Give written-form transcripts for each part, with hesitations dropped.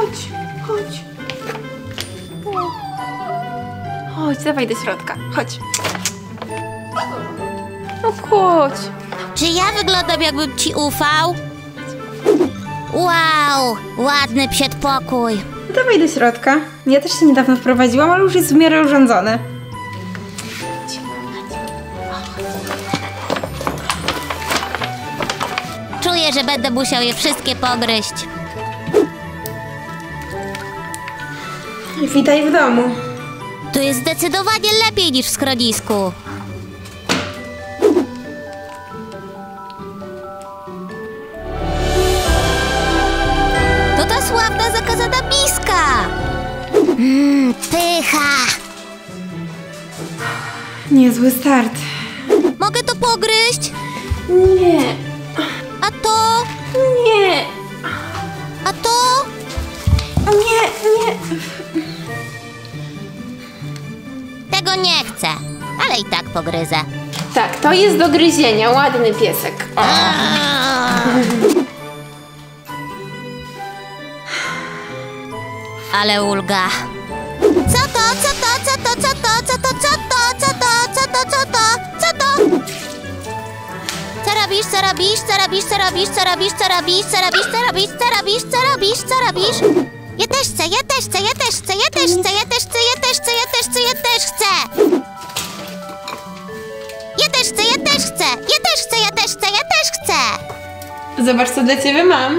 Chodź, chodź. Chodź, dawaj do środka. Chodź. No chodź. Czy ja wyglądam, jakbym ci ufał? Wow, ładny przedpokój. Dawaj do środka. Ja też się niedawno wprowadziłam, ale już jest w miarę urządzone. Czuję, że będę musiał je wszystkie pogryźć. Witaj w domu. Tu jest zdecydowanie lepiej niż w schronisku. To ta sławna zakazana miska. Pycha. Niezły start. Mogę to pogryźć? Nie, A to? nie, A to? nie. Tego nie chcę, ale i tak pogryzę. Tak, to jest do gryzienia. Ładny piesek. O. Ale ulga. Co to? Co to? Co to? Co to? Co to? Co to? Co to? Co to? Co to? Co to? Co robisz? Co robisz? Co robisz? Co robisz? Co robisz? Co robisz? Co robisz? Co robisz? Co robisz? Co robisz? Co robisz? Ja też chcę, ja też chcę, ja też chcę, ja też chcę, ja też chcę, ja też chcę, ja też chcę, ja też chcę. Ja też chcę, ja też chcę, ja też chcę, ja też chcę, ja też chcę. Zobacz, co dla ciebie mam.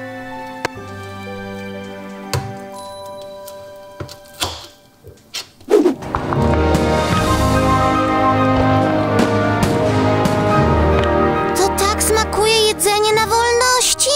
To tak smakuje jedzenie na wolności?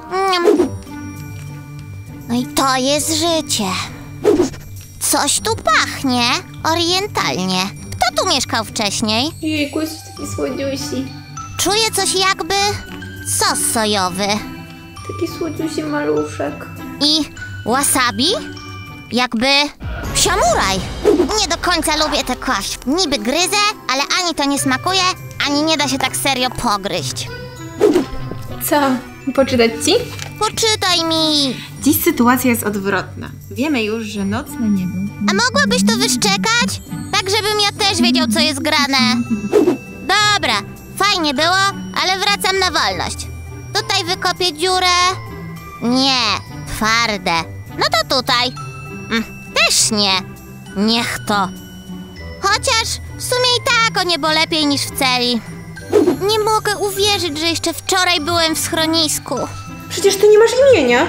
No i to jest życie. Coś tu pachnie orientalnie. Kto tu mieszkał wcześniej? Jejku, jest taki słodziusi. Czuję coś jakby sos sojowy. Taki słodziusi maluszek. I wasabi? Jakby psiamuraj. Nie do końca lubię tę kość. Niby gryzę, ale ani to nie smakuje, ani nie da się tak serio pogryźć. Co? Poczytać ci? Poczytaj mi. Dziś sytuacja jest odwrotna. Wiemy już, że nocne niebo. A mogłabyś to wyszczekać? Tak, żebym ja też wiedział, co jest grane. Dobra, fajnie było, ale wracam na wolność. Tutaj wykopię dziurę. Nie, twarde. No to tutaj. Też nie. Niech to. Chociaż w sumie i tak o niebo lepiej niż w celi. Nie mogę uwierzyć, że jeszcze wczoraj byłem w schronisku. Przecież ty nie masz imienia.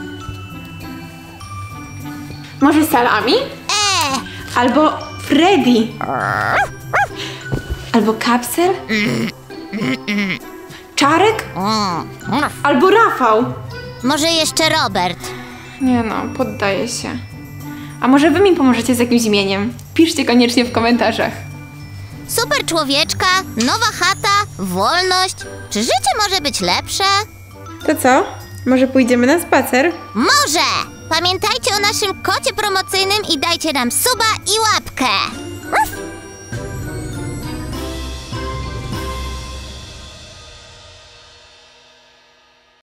Może Salami? Albo Freddy. Albo Kapsel? Czarek? Albo Rafał? Może jeszcze Robert. Nie no, poddaję się. A może wy mi pomożecie z jakimś imieniem? Piszcie koniecznie w komentarzach. Super człowieczka, nowa chata, wolność. Czy życie może być lepsze? To co? Może pójdziemy na spacer? Może! Pamiętajcie o naszym kodzie promocyjnym i dajcie nam suba i łapkę. Uf!